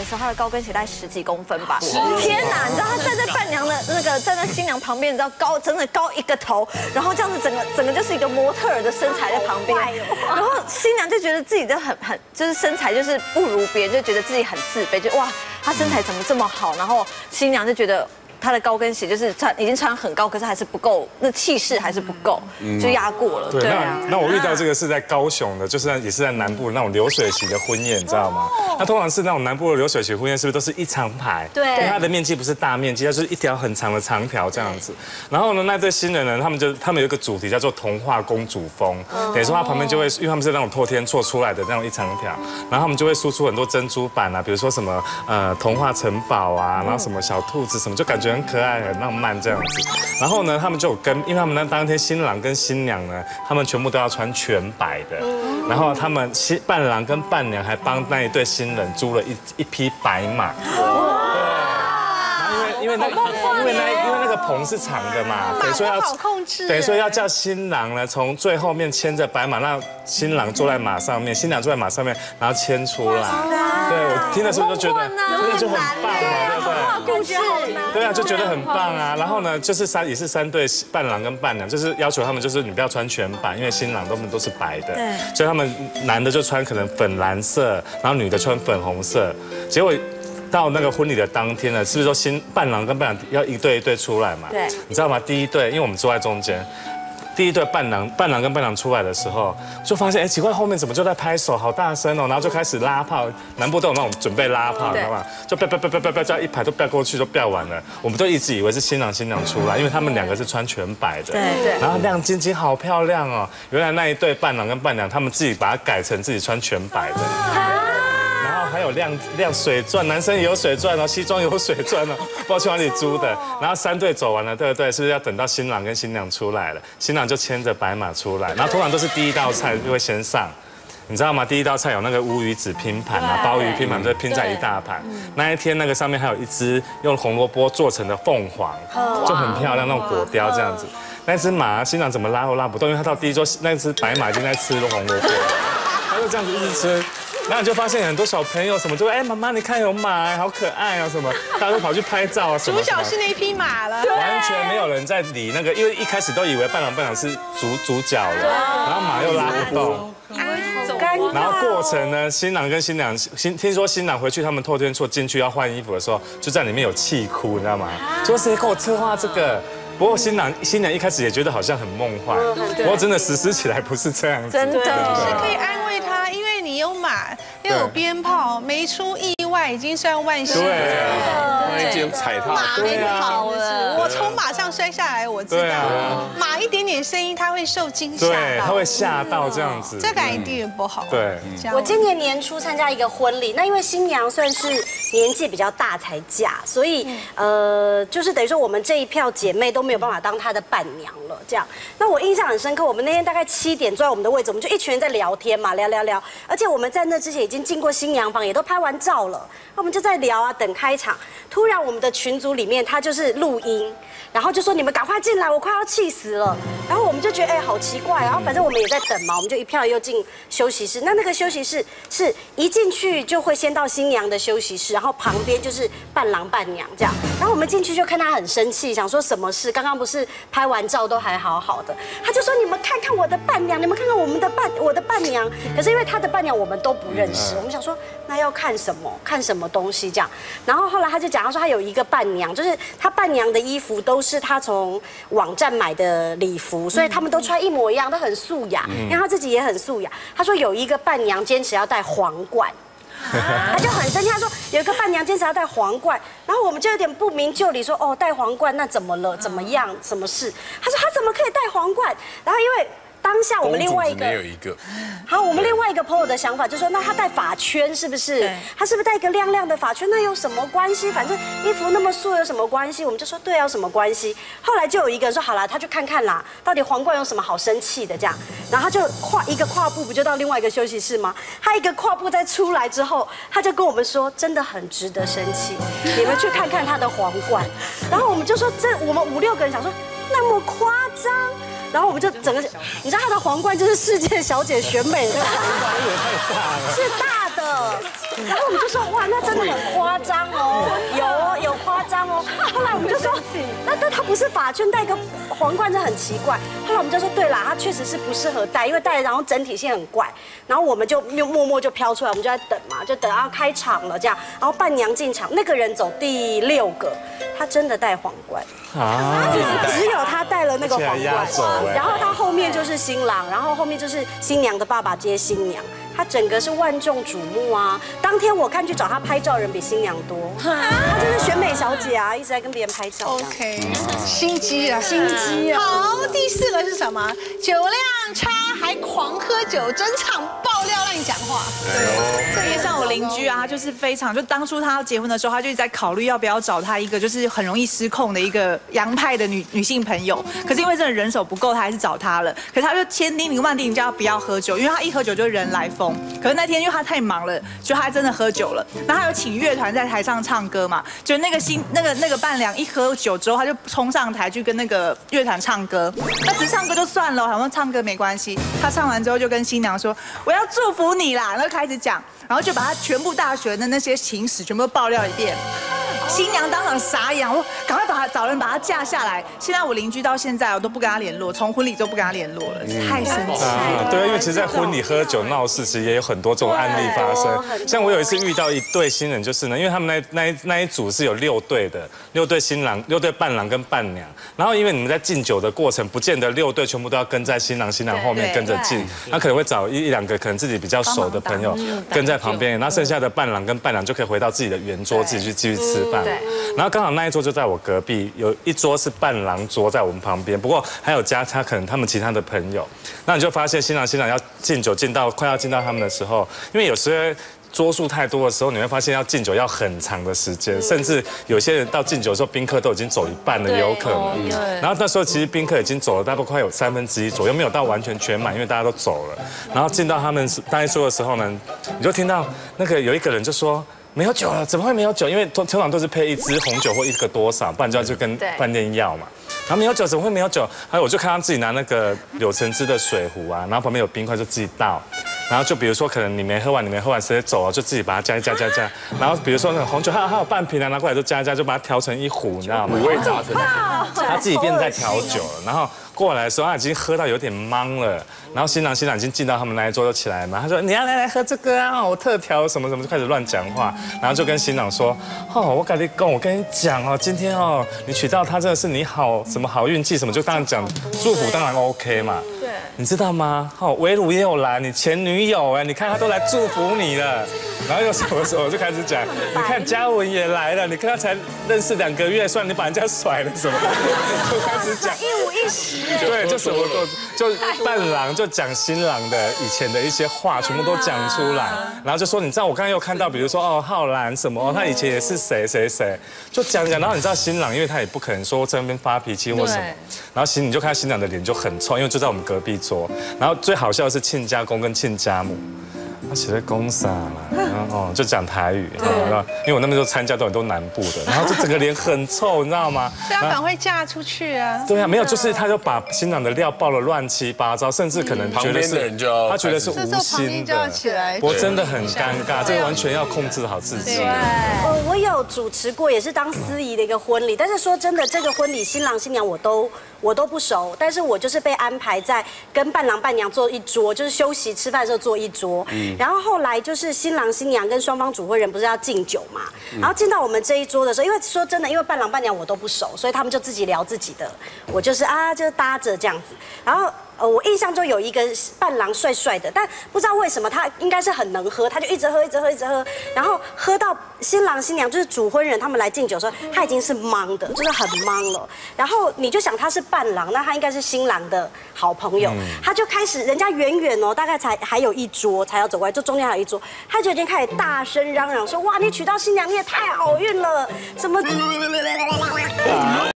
的时候，他的高跟鞋大概10几公分吧。天哪！你知道他站在伴娘的那个站在新娘旁边，你知道真的高一个头，然后这样子整个就是一个模特儿的身材在旁边，然后新娘就觉得自己就很就是身材就是不如别人，就觉得自己很自卑，就哇，她身材怎么这么好？然后新娘就觉得。她的高跟鞋就是已经穿很高，可是还是不够，那气势还是不够，就压过了。 对，那我遇到这个是在高雄的，就是也是在南部那种流水席的婚宴，你知道吗？那通常是那种南部的流水席婚宴，是不是都是一长排？对，因为它的面积不是大面积，它是一条很长的长条这样子。然后呢，那对新人呢，他们有一个主题叫做童话公主风，等于说它旁边就会，因为他们是那种透天做出来的那种一长条，然后他们就会输出很多珍珠板啊，比如说什么童话城堡啊，然后什么小兔子什么，就感觉很可爱、很浪漫这样子。然后呢，他们就有因为他们当天新郎跟新娘呢，他们全部都要穿全白的。然后他们伴郎跟伴娘还帮那一对新人租了一匹白马。因为那个棚是长的嘛，等于说要叫新郎呢从最后面牵着白马，让新郎坐在马上面，新娘坐在马上面，然后牵出来。对，我听的时候就觉得真的就很棒嘛，对不对？ 故事对啊，就觉得很棒啊。然后呢，就是也是3对伴郎跟伴娘，就是要求他们就是你不要穿全白，因为新郎都是白的，所以他们男的就穿可能粉蓝色，然后女的穿粉红色，结果。到那个婚礼的当天呢，是不是说伴郎跟伴娘要一对一对出来嘛？对，你知道吗？第一对，因为我们坐在中间，第一对伴郎跟伴娘出来的时候，就发现哎奇怪，后面怎么就在拍手，好大声哦，然后就开始拉炮，南部都有那种准备拉炮，你知道吗？就飙，这样一排都飙过去，都飙完了，我们都一直以为是新郎新娘出来，因为他们2个是穿全白的，对，然后亮晶晶好漂亮哦，原来那一对伴郎跟伴娘他们自己把它改成自己穿全白的。还有亮水钻，男生也有水钻哦，西装有水钻哦，不知道去哪里租的。然后3对走完了，对不对？是不是要等到新郎跟新娘出来了？新郎就牵着白马出来，然后通常都是第一道菜就会先上，你知道吗？第一道菜有那个乌鱼子拼盘啊，鲍鱼拼盘都拼在一大盘。那一天那个上面还有一只用红萝卜做成的凤凰，就很漂亮那种果雕这样子。那只马新郎怎么拉都拉不动，因为他到第一桌那只白马已经在吃红萝卜，他就这样子一直吃。然后你就发现很多小朋友什么就哎妈妈你看有马好可爱啊什么，大家都跑去拍照啊什么。 主角是那一匹马了， 完全没有人在理那个，因为一开始都以为伴郎是主角了，然后马又拉不动。然后过程呢，新郎跟新娘听说新郎回去他们透天厝进去要换衣服的时候，就在里面有气哭，你知道吗？说谁给我策划这个？不过新娘一开始也觉得好像很梦幻，不过真的实施起来不是这样子。 真的是可以安慰他，因为你有马又有鞭炮，没出意外已经算万幸。 对， 那一件踩踏， 马没跑了，我从马上摔下来，我知道，马一点点声音他会受惊吓， 对，他会吓到这样子， 这感一定不好。 对， 我今年年初参加一个婚礼，那因为新娘算是年纪比较大才嫁，所以就是等于说我们这一票姐妹都没有办法当她的伴娘了。这样，那我印象很深刻，我们那天大概7点坐在我们的位置，我们就一群人在聊天嘛，聊，而且我们在那之前已经进过新娘房，也都拍完照了，那我们就在聊啊，等开场。突然我们的群组里面他就是录音，然后就说你们赶快进来，我快要气死了。然后我们就觉得哎好奇怪，然后反正我们也在等嘛，我们就一票又进休息室。那个休息室是一进去就会先到新娘的休息室，然后旁边就是伴郎伴娘这样。然后我们进去就看他很生气，想说什么事？刚刚不是拍完照都还好好的，他就说你们看看我的伴娘，你们看看我的伴娘。可是因为他的伴娘我们都不认识，我们想说那要看什么？看什么东西这样？然后后来他就讲，他说他有一个伴娘，就是他伴娘的衣服都是他从网站买的礼服，所以他们都穿一模一样，都很素雅，因为他自己也很素雅。他说有一个伴娘坚持要戴皇冠。他就很生气，他说有一个伴娘坚持要戴皇冠，然后我们就有点不明就里，说哦戴皇冠那怎么了？怎么样？什么事？他说他怎么可以戴皇冠？然后因为当下我们另外一个，好，我们另外一个朋友的想法就说，那他戴发圈是不是？他是不是戴一个亮亮的发圈？那有什么关系？反正衣服那么素有什么关系？我们就说对啊，有什么关系？后来就有一个人说好了，他去看看啦，到底皇冠有什么好生气的这样？然后他就一个跨步，不就到另外一个休息室吗？他一个跨步再出来之后，他就跟我们说，真的很值得生气，你们去看看他的皇冠。然后我们就说，我们5、6个人想说那么夸张。然后我们就整个，你知道她的皇冠就是世界小姐选美的皇冠，是大的， 然后我们就说哇，那真的很夸张哦，有夸张哦。后来我们就说，那他不是发圈，戴个皇冠，这很奇怪。后来我们就说，对啦，他确实是不适合戴，因为戴了然后整体性很怪。然后我们就默默就飘出来，我们就在等嘛，就等到开场了这样。然后伴娘进场，那个人走第6个，他真的戴皇冠啊，只有他戴了那个皇冠，然后他后面就是新郎，然后后面就是新娘的爸爸接新娘。她整个是万众瞩目啊！当天我看去找她拍照人比新娘多，她就是选美小姐啊，一直在跟别人拍照。 OK， 心机啊， 心机啊！ 好，第4个是什么？酒量差还狂喝酒，整场爆料让你讲话。 这也像我邻居啊，他就是非常，就当初他要结婚的时候，他就一直在考虑要不要找他一个就是很容易失控的一个洋派的女性朋友。可是因为真的人手不够，他还是找他了。可是他就千叮咛万叮咛叫他不要喝酒，因为他一喝酒就人来疯。可是那天因为他太忙了，就他真的喝酒了。然后他有请乐团在台上唱歌嘛，就那个伴娘一喝酒之后，他就冲上台去跟那个乐团唱歌。那只唱歌就算了，好像唱歌没关系。他唱完之后就跟新娘说：“我要祝福你啦。”然后开始讲，然后就把他全部大学的那些情史全部都爆料一遍。新娘当场傻眼，我赶快找人把她嫁下来。现在我邻居到现在我都不跟他联络，从婚礼都不跟他联络了，太生气了。 对，因为其实，在婚礼喝酒闹事，其实也有很多这种案例发生。像我有一次遇到一对新人，就是呢，因为他们那一组是有6对的，6对新郎、6对伴郎跟伴娘。然后因为你们在敬酒的过程，不见得6对全部都要跟在新郎后面跟着敬，他可能会找一两个可能自己比较熟的朋友跟在旁边，然后剩下的伴郎跟伴娘就可以回到自己的圆桌，自己去继续吃饭。然后刚好那一桌就在我隔壁，有一桌是伴郎桌在我们旁边，不过还有加可能他们其他的朋友。那你就发现新郎要敬酒快要敬到他们的时候，因为有时候桌数太多的时候，你会发现要敬酒要很长的时间，甚至有些人到敬酒的时候，宾客都已经走一半了，也有可能。然后那时候其实宾客已经走了大概快有1/3左右，没有到完全全满，因为大家都走了。然后进到他们那一桌的时候呢，你就听到那个有一个人就说：“没有酒了，怎么会没有酒？因为通常都是配1支红酒或1个多少，不然就跟饭店要嘛。然后没有酒，怎么会没有酒？还有我就看他自己拿那个柳橙汁的水壶啊，然后旁边有冰块就自己倒。然后就比如说可能你没喝完，直接走了，就自己把它加。然后比如说那个红酒还有半瓶啊，拿过来就加，就把它调成一壶，你知道吗？ 五味杂陈。 他自己变成在调酒了，然后过来的时候他已经喝到有点懵了，然后新郎已经进到他们那一桌就起来嘛，他说你要来喝这个啊，我特调什么就开始乱讲话，然后就跟新郎说我跟你讲哦，今天哦你娶到他真的是你好什么好运气什么，就当然讲祝福当然 OK 嘛，对，你知道吗？围炉也有来，你前女友你看他都来祝福你了，然后又什么时候就开始讲，你看嘉文也来了，你跟他才认识2个月，算你把人家甩了什么，就开始讲一五一十， 对，就什么都就伴郎就讲新郎的以前的一些话，全部都讲出来，然后就说你知道我刚刚又看到，比如说浩然什么他以前也是谁，就讲，然后你知道新郎因为他也不可能说在那边发脾气或什么，然后你就看到新郎的脸就很臭，因为就在我们隔壁桌，然后最好笑的是亲家公跟亲家母。他写在公啥啦，然后就讲台语，因为我那边都参加都南部的，然后就整个脸很臭，你知道吗？ 对啊，赶快嫁出去啊！ 对啊，没有，就是他就把新郎的料爆了乱七八糟，甚至可能觉得是他觉得是无心的，我真的很尴尬，这个完全要控制好自己。 我有主持过，也是当司仪的一个婚礼，但是说真的，这个婚礼新郎新娘我都不熟，但是我就是被安排在跟伴郎伴娘坐一桌，就是休息吃饭的时候坐一桌。然后后来就是新郎新娘跟双方主婚人不是要敬酒嘛，然后进到我们这一桌的时候，因为说真的，因为伴郎伴娘我都不熟，所以他们就自己聊自己的，我就是就搭着这样子，然后。我印象中有一个伴郎帅帅的，但不知道为什么他应该是很能喝，他就一直喝，然后喝到新郎新娘就是主婚人他们来敬酒的时候，他已经是懵的，就是很懵了。然后你就想他是伴郎，那他应该是新郎的好朋友，他就开始人家远远大概还有一桌才要走过来，就中间还有一桌，他就已经开始大声嚷嚷说：哇，你娶到新娘你也太好运了，什么。